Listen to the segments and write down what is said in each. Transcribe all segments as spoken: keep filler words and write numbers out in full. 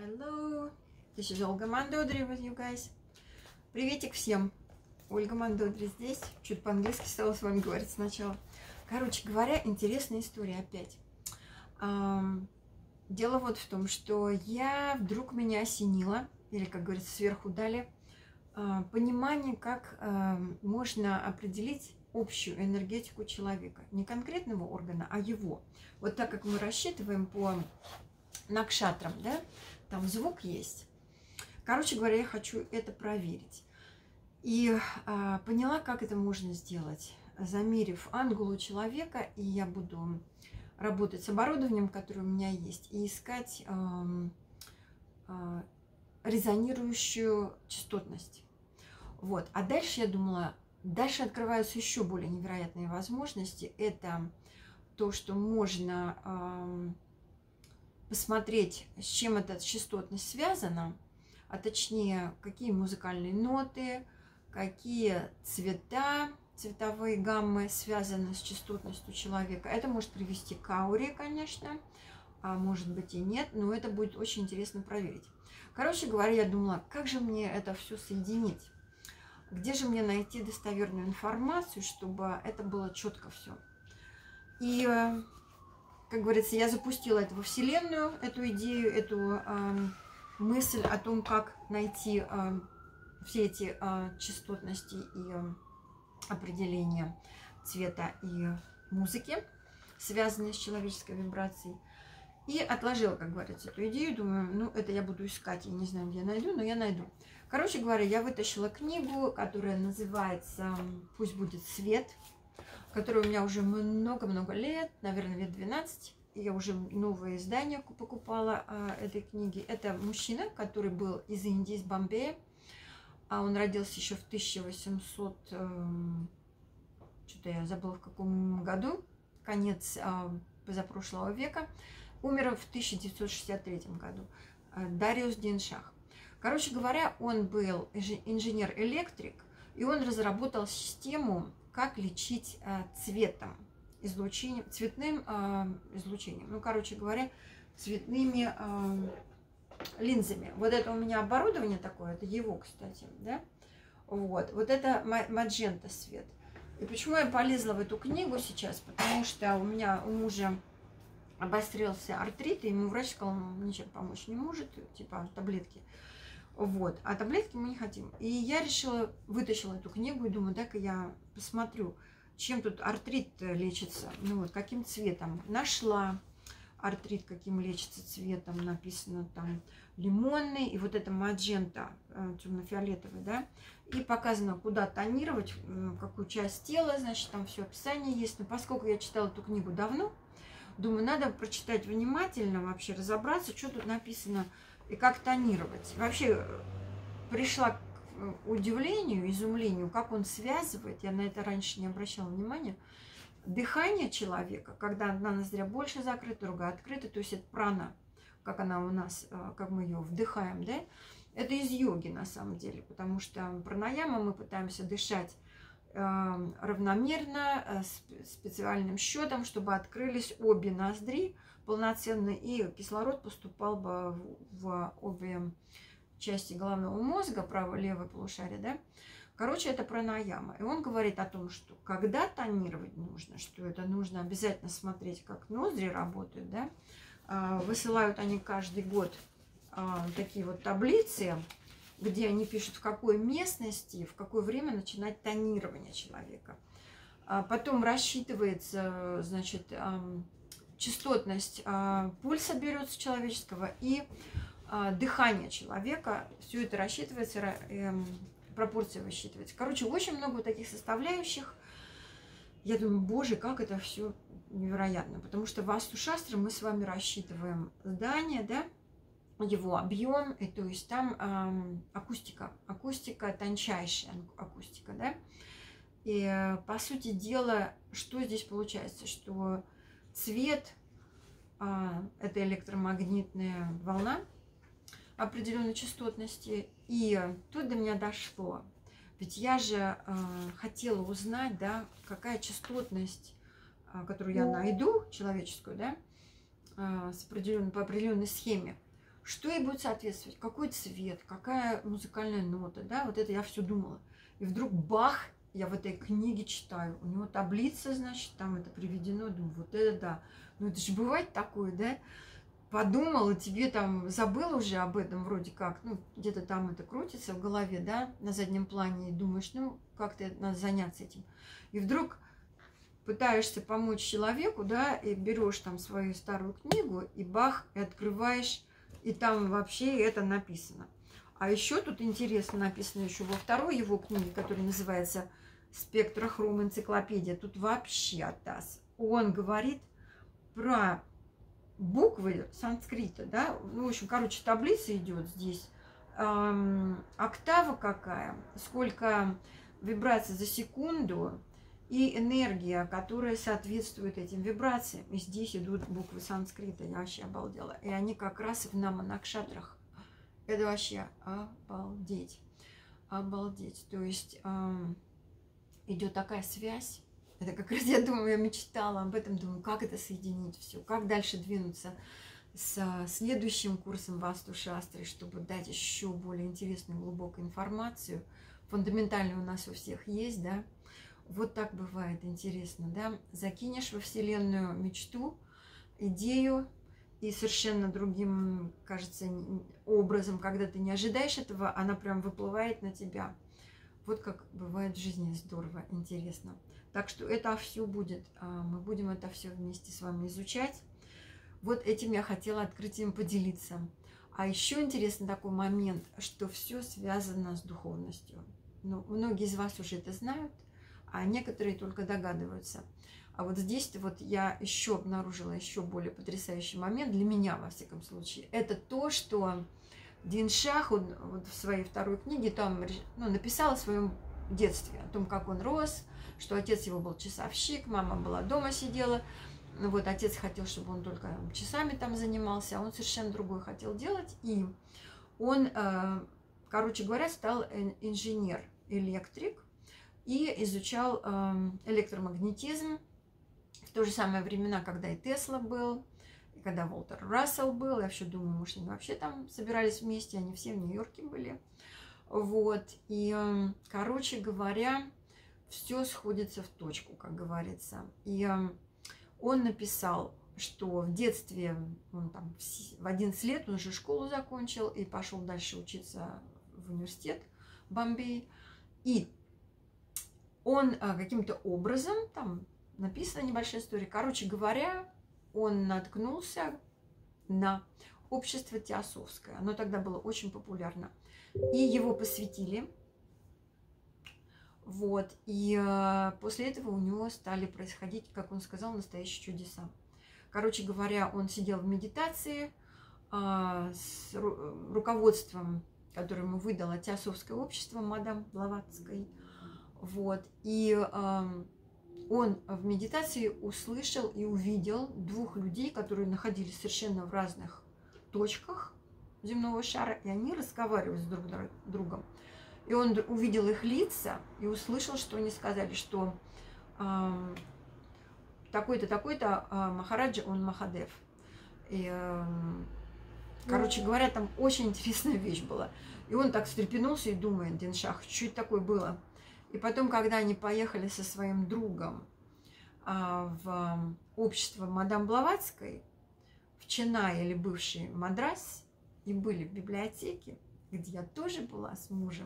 Hello, this is Olga Mandodri with you guys. Приветик всем. Ольга Мандодри здесь. Чуть по-английски стала с вами говорить сначала. Короче говоря, интересная история опять. Дело вот в том, что я вдруг меня осенило, или, как говорится, сверху дали, понимание, как можно определить общую энергетику человека. Не конкретного органа, а его. Вот так как мы рассчитываем по накшатрам, да, там звук есть. Короче говоря, я хочу это проверить. И а, поняла, как это можно сделать, замерив ангулу человека, и я буду работать с оборудованием, которое у меня есть, и искать а, а, резонирующую частотность. Вот. А дальше я думала, дальше открываются еще более невероятные возможности. Это то, что можно а, посмотреть, с чем эта частотность связана, а точнее, какие музыкальные ноты, какие цвета, цветовые гаммы связаны с частотностью человека. Это может привести к ауре, конечно, а может быть и нет, но это будет очень интересно проверить. Короче говоря, я думала, как же мне это все соединить? Где же мне найти достоверную информацию, чтобы это было четко все? И, как говорится, я запустила это во Вселенную, эту идею, эту э, мысль о том, как найти э, все эти э, частотности и э, определения цвета и музыки, связанные с человеческой вибрацией. И отложила, как говорится, эту идею. Думаю, ну, это я буду искать, я не знаю, где я найду, но я найду. Короче говоря, я вытащила книгу, которая называется «Пусть будет свет», которая у меня уже много-много лет, наверное, лет двенадцать. Я уже новое издание покупала а, этой книги. Это мужчина, который был из Индии, из Бомбея. А он родился еще в тысяча восемьсот, э, что-то я забыла в каком году, конец э, позапрошлого века. Умер в тысяча девятьсот шестьдесят третьем году. Э, Дариус Диншах. Короче говоря, он был инженер-электрик, и он разработал систему, как лечить э, цветом, излучением, цветным э, излучением. Ну, короче говоря, цветными э, линзами. Вот это у меня оборудование такое, это его, кстати, да? Вот, вот это маджента свет. И почему я полезла в эту книгу сейчас? Потому что у меня у мужа обострился артрит, и ему врач сказал, ничем помочь не может, типа таблетки. Вот, а таблетки мы не хотим. И я решила, вытащила эту книгу и думаю, дай-ка я посмотрю, чем тут артрит лечится, ну вот, каким цветом. Нашла артрит, каким лечится цветом, написано там лимонный, и вот это маджента, темно-фиолетовый, да, и показано, куда тонировать, какую часть тела, значит, там все описание есть. Но поскольку я читала эту книгу давно, думаю, надо прочитать внимательно, вообще разобраться, что тут написано и как тонировать. Вообще пришла к удивлению, изумлению, как он связывает, я на это раньше не обращала внимания, дыхание человека, когда одна ноздря больше закрыта, другая открыта, то есть это прана, как она у нас, как мы ее вдыхаем, да, это из йоги на самом деле, потому что пранаяма мы пытаемся дышать э, равномерно, э, специальным счетом, чтобы открылись обе ноздри полноценно, и кислород поступал бы в, в обе части головного мозга, право-левое полушарие, да. Короче, это пранаяма. И он говорит о том, что когда тонировать нужно, что это нужно обязательно смотреть, как ноздри работают, да. Высылают они каждый год такие вот таблицы, где они пишут, в какой местности, в какое время начинать тонирование человека. Потом рассчитывается, значит, частотность пульса берется человеческого и дыхание человека. Все это рассчитывается, пропорции высчитывается. Короче, очень много вот таких составляющих. Я думаю, боже, как это все невероятно. Потому что в Васту-шастре мы с вами рассчитываем здание, да, его объем, и то есть там эм, акустика. Акустика, тончайшая акустика, да. И по сути дела, что здесь получается? Что цвет э, это электромагнитная волна определенной частотности. И тут до меня дошло. Ведь я же э, хотела узнать, да, какая частотность, э, которую я найду, человеческую, да, э, с определенной, по определенной схеме, что ей будет соответствовать, какой цвет, какая музыкальная нота, да, вот это я все думала. И вдруг бах, я в этой книге читаю, у него таблица, значит, там это приведено, думаю, вот это да. Ну это же бывает такое, да? Подумала, тебе там забыл уже об этом вроде как, ну где-то там это крутится в голове, да, на заднем плане, и думаешь, ну как-то надо заняться этим. И вдруг пытаешься помочь человеку, да, и берешь там свою старую книгу, и бах, и открываешь, и там вообще это написано. А еще тут интересно написано еще во второй его книге, которая называется «Спектрохром энциклопедия». Тут вообще атас. Он говорит про буквы санскрита, да, ну, в общем, короче, таблица идет здесь, эм, октава какая, сколько вибраций за секунду, и энергия, которая соответствует этим вибрациям. И здесь идут буквы санскрита, я вообще обалдела. И они как раз в наманакшатрах. Это вообще обалдеть. Обалдеть. То есть эм, идет такая связь. Это как раз, я думаю, я мечтала об этом, думаю, как это соединить все, как дальше двинуться с следующим курсом Васту Шастры, чтобы дать еще более интересную, глубокую информацию. Фундаментально у нас у всех есть, да. Вот так бывает интересно, да. Закинешь во Вселенную мечту, идею, и совершенно другим, кажется, образом, когда ты не ожидаешь этого, она прям выплывает на тебя. Вот как бывает в жизни, здорово, интересно. Так что это все будет, мы будем это все вместе с вами изучать. Вот этим я хотела открытием поделиться. А еще интересный такой момент, что все связано с духовностью. Ну, многие из вас уже это знают, а некоторые только догадываются. А вот здесь вот я еще обнаружила еще более потрясающий момент, для меня, во всяком случае. Это то, что Дин Шах, он вот в своей второй книге там, ну, написал о своем детстве, о том, как он рос, что отец его был часовщик, мама была дома сидела. Вот отец хотел, чтобы он только часами там занимался, а он совершенно другое хотел делать. И он, короче говоря, стал инженер, электрик, и изучал электромагнетизм в то же самое времена, когда и Тесла был, и когда Уолтер Рассел был. Я вообще думаю, может, они вообще там собирались вместе, они все в Нью-Йорке были. Вот, и, короче говоря, все сходится в точку, как говорится. И он написал, что в детстве, он там в одиннадцать лет, он уже школу закончил и пошел дальше учиться в университет Бомбей. И он каким-то образом, там написана небольшая история, короче говоря, он наткнулся на общество теософское. Оно тогда было очень популярно. И его посвятили. Вот. И э, после этого у него стали происходить, как он сказал, настоящие чудеса. Короче говоря, он сидел в медитации э, с ру руководством, которое ему выдало теософское общество, мадам Блаватской. Вот. И э, он в медитации услышал и увидел двух людей, которые находились совершенно в разных точках земного шара, и они разговаривали с друг другом. И он увидел их лица и услышал, что они сказали, что э, такой-то, такой-то э, Махараджа, он Махадев. И, э, короче говоря, там очень интересная вещь была. И он так встрепенулся и думает, Дин Шах, что это такое было? И потом, когда они поехали со своим другом э, в общество мадам Блаватской, в Ченай или бывший Мадрас, и были в библиотеке, где я тоже была с мужем.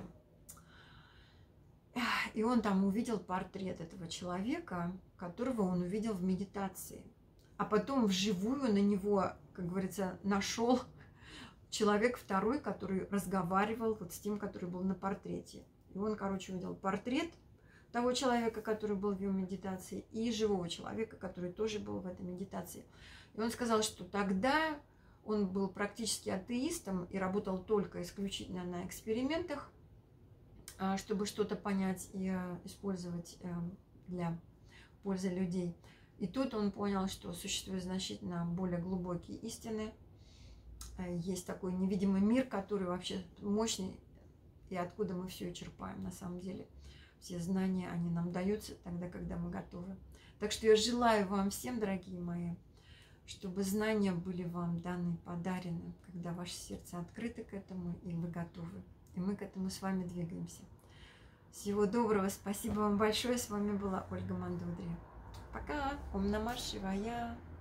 И он там увидел портрет этого человека, которого он увидел в медитации. А потом вживую на него, как говорится, нашел человек второй, который разговаривал вот с тем, который был на портрете. И он, короче, увидел портрет того человека, который был в его медитации, и живого человека, который тоже был в этой медитации. И он сказал, что тогда он был практически атеистом и работал только исключительно на экспериментах, чтобы что-то понять и использовать для пользы людей. И тут он понял, что существуют значительно более глубокие истины. Есть такой невидимый мир, который вообще мощный, и откуда мы все черпаем на самом деле. Все знания, они нам даются тогда, когда мы готовы. Так что я желаю вам всем, дорогие мои, чтобы знания были вам даны, подарены, когда ваше сердце открыто к этому, и вы готовы. И мы к этому с вами двигаемся. Всего доброго, спасибо вам большое. С вами была Ольга Мандудри. Пока. Ом Намah Шивая.